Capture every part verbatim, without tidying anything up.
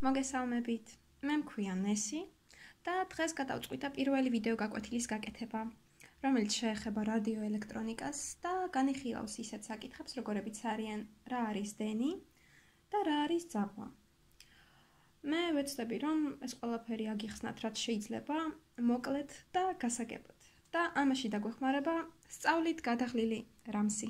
მოგესალმებით. მე მქვია ნესი და დღეს გადავწყვიტა პირველი ვიდეო გაკვეთილის გაკეთება, რომელიც შეეხება რადიოელექტრონიკას და განიხილავს ისეთ საკითხებს, როგორებიც არიან რა არის დენი და რა არის ძაბვა. მე ვეცდები, რომ ეს ყველაფერი აგიხსნათ, რაც შეიძლება, მოკლედ და გასაგებად. და ამაში დაგვეხმარება სწავლით გადაღლილი რამსი.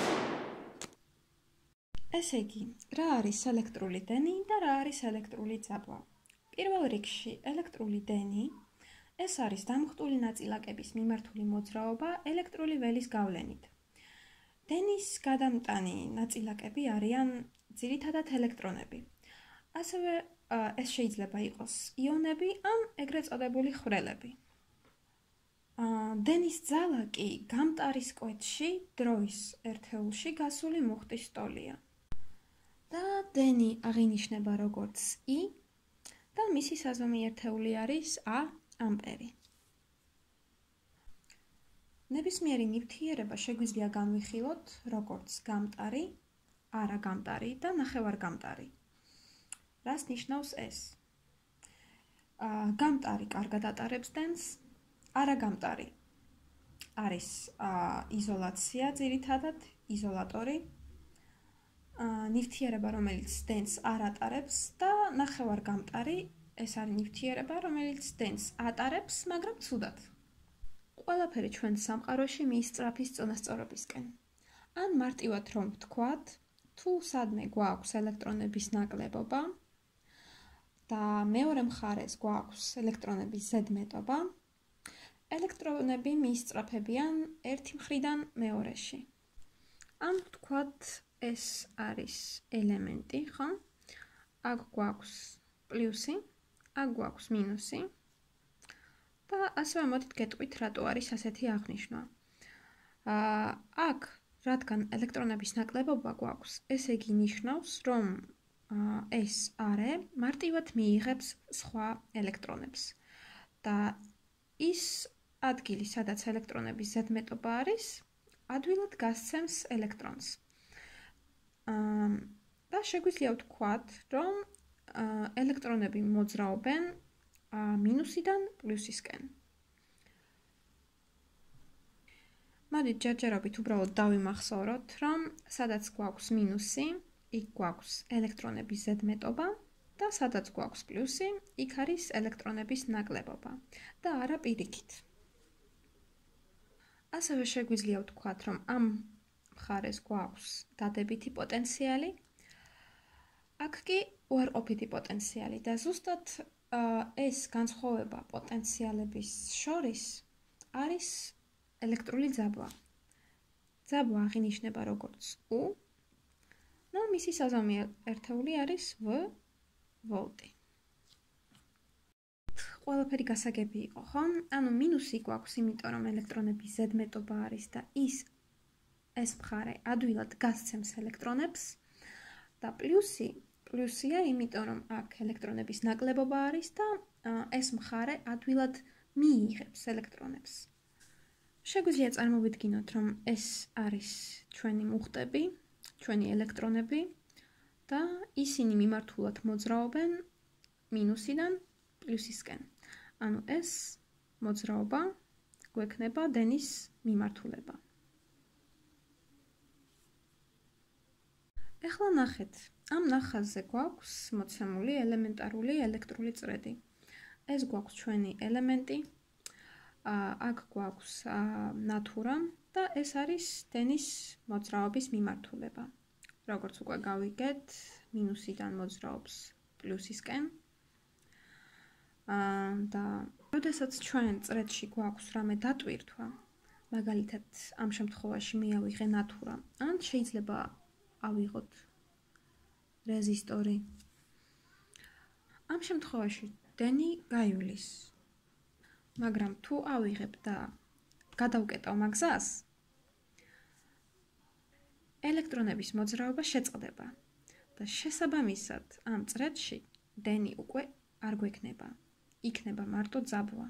ესე იგი, რა არის ელექტრული დენი და რა არის ელექტრული ძაბვა? პირველ რიგში, ელექტრული დენი ეს არის დამუხტული ნაწილაკების მიმართული მოძრაობა ელექტრული ველის გავლენით. დენის გადამტანი ნაწილაკები არიან ძირითადად ელექტრონები. ასევე ეს შეიძლება იყოს იონები ან ეგრეთ წოდებული ხვრელები. დენის ძალა კი გამტარის კვეთში დროის ერთეულში გასული მუხტის ტოლია. და დენი აღინიშნება როგორც I და მისი საზომი ერთეული არის A ამპერი. ნებისმიერი ნივთიერება შეგვიძლია განვიხილოთ როგორც გამტარი, არაგამტარი და ნახევარგამტარი. რას ნიშნავს ეს? გამტარი კარგად ატარებს დენს, არაგამტარი არის იზოლაცია ძირითადად, იზოლატორი. ნივთიერება, რომელიც დენს არ ატარებს და ნახევარგამტარი ეს არის ნივთიერება, რომელიც დენს ატარებს, მაგრამ ცუდად. ყველაფერი ჩვენ სამყაროში მიისწრაფის წონასწორობისკენ. ან მარტივად რომ ვთქვათ, თუ სადმე გვაქვს ელექტრონების ნაკლებობა და მეორე მხარეს გვაქვს ელექტრონების ზედმეტობა, ელექტრონები მიისწრაფებიან ერთი მხრიდან მეორეში. ან ვთქვათ, ეს არის ელემენტი, ხო? აქ გვაქვს პლუსი, აქ გვაქვს მინუსი. და ასევე მოდით გეტყვით, რატო არის ასეთი აღნიშვნა. აქ, რადგან ელექტრონების ნაკლებობა გვაქვს, ესე იგი ნიშნავს, რომ ეს არე მარტივად მიიღებს სხვა ელექტრონებს. და ის ადგილი, სადაც ელექტრონების ზედმეტობა არის, ადვილად გასცემს ელექტრონს. და შეგვიძლია ვთქვათ, რომ ელექტრონები მოძრაობენ მინუსიდან პლუსისკენ. მოდით ჯერჯერობით უბრალოდ დავიმახსოვროთ, რომ სადაც გვაქვს მინუსი, იქ გვაქვს ელექტრონების ზედმეტობა და სადაც გვაქვს პლუსი, იქ არის ელექტრონების ნაკლებობა და არა პირიქით. ასევე შეგვიძლია ვთქვათ, რომ ამ მხარეს გვაქვს დადებითი პოტენციალი, აქ კი უარყოფითი პოტენციალი და ზუსტად ეს განსხვავება პოტენციალების შორის არის ელექტრული ძაბვა. ძაბვა აღინიშნება როგორც U და მისი საზომი ერთეული არის V ვოლტი. ყველაფერი გასაგები იყო, ხო? ანუ მინუსი გვაქვს, იმიტომ რომ ელექტრონების ზედმეტობა არის და ის ეს მხარე ადვილად გასცემს ელექტრონებს და პლუსი პლუსია, იმიტომ რომ აქ ელექტრონების ნაკლებობა არის და ეს მხარე ადვილად მიიღებს ელექტრონებს. შეგვიძლია წარმოვიდგინოთ, რომ ეს არის ჩვენი მუხტები, ჩვენი ელექტრონები და ისინი მიმართულად მოძრაობენ მინუსიდან პლუსისკენ. ანუ ეს მოძრაობა გვექნება დენის მიმართულება. ეხლა ნახეთ, ამ ნახაზზე გვაქვს მოცემული ელემენტარული ელექტრული წრედი. ეს გვაქვს ჩვენი ელემენტი, აქ გვაქვს ნათურა და ეს არის დენის მოძრაობის მიმართულება. როგორც უკვე გავიგეთ, მინუსიდან მოძრაობს პლუსისკენ. და როდესაც ჩვენ წრედში გვაქვს რამე დატვირთვა, მაგალითად ამ შემთხვევაში მე ავიღე ნათურა, ან შეიძლება ავიღოთ რეზისტორი. ამ შემთხვევაში დენი გაივლის. მაგრამ თუ ავიღებ და გადავკეტავ მაგზას, ელექტრონების მოძრაობა შეწყდება და შესაბამისად ამ წრედში დენი უკვე არ გვექნება. იქნება მარტო ძაბვა.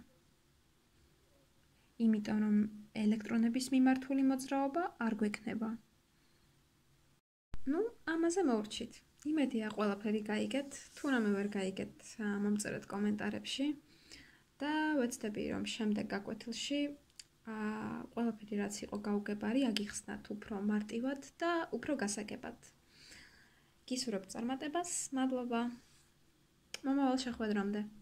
იმიტომ რომ ელექტრონების მიმართული მოძრაობა არ გვექნება. ნუ, ამაზე მოვრჩით. იმედია ყველაფერი გაიგეთ, თუ რამე ვერ გაიგეთ, მომწერეთ კომენტარებში და ვეცდები რომ შემდეგ გაკვეთილში ყველაფერი რაც იყო გაუგებარი აგიხსნათ უფრო მარტივად და უფრო გასაგებად. გისურვებთ წარმატებას, მადლობა. მომავალ შეხვედრამდე.